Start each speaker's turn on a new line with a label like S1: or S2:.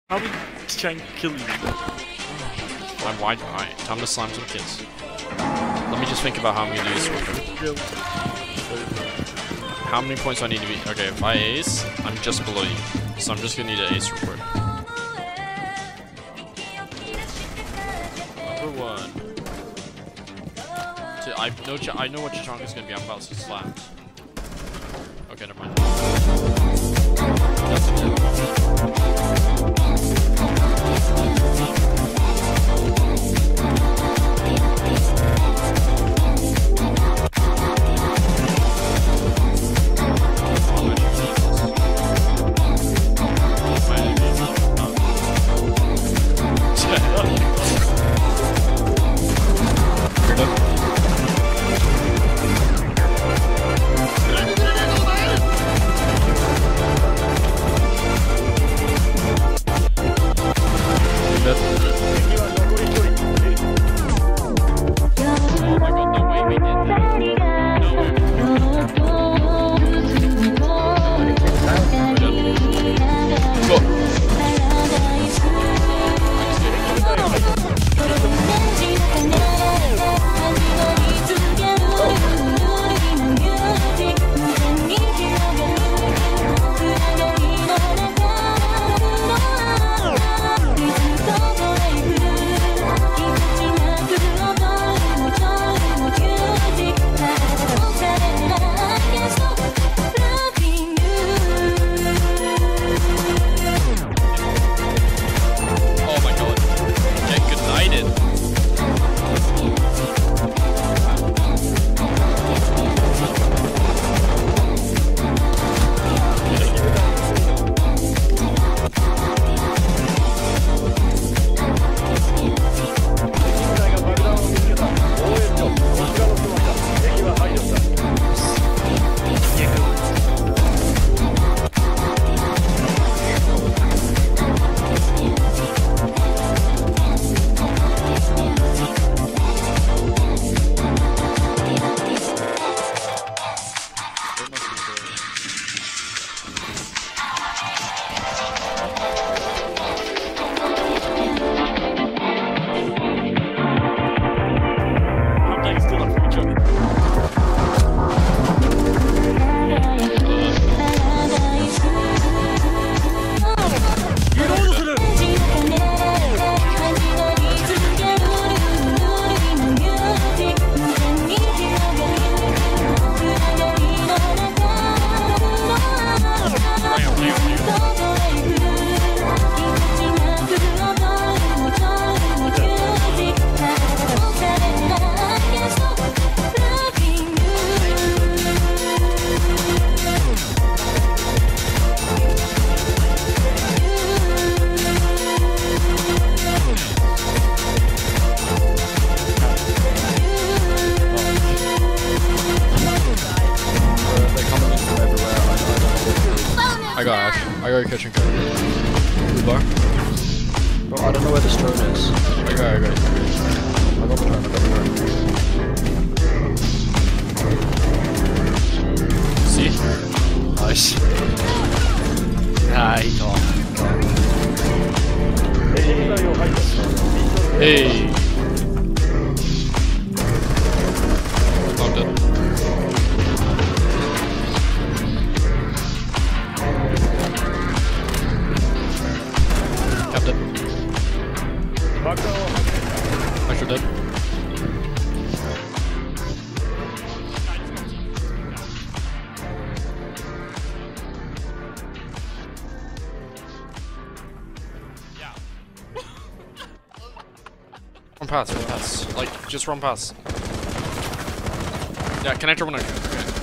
S1: How did Chang kill you?
S2: I'm wide eye. Time to slam some kids. Let me just think about how I'm gonna do this real quick. How many points do I need to be? Okay, if I ace, I'm just below you. So I'm just gonna need an ace real quick. Number one. I know what Chichanka is gonna be. I'm about to slam. Okay, never mind. That's a tip. I got a kitchen cover. Blue bar.
S3: Bro, I don't know where this drone is.
S2: I got it.
S3: I got the drone.
S2: See?
S3: Nice.
S1: Nice.
S2: Hey. I'm dead. Captain. Extra dead. Run past. Like, just run past. Yeah, connector 1. Okay.